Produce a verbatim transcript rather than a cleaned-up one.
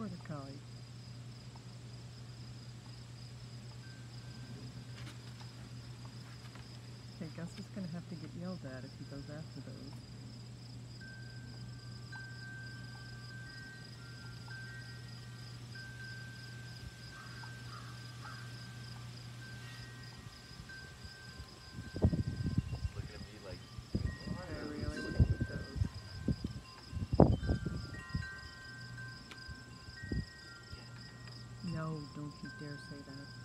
border collie. Okay, Gus is going to have to get yelled at if he goes after those. Looking at me like, I really want to keep those. No, don't you dare say that.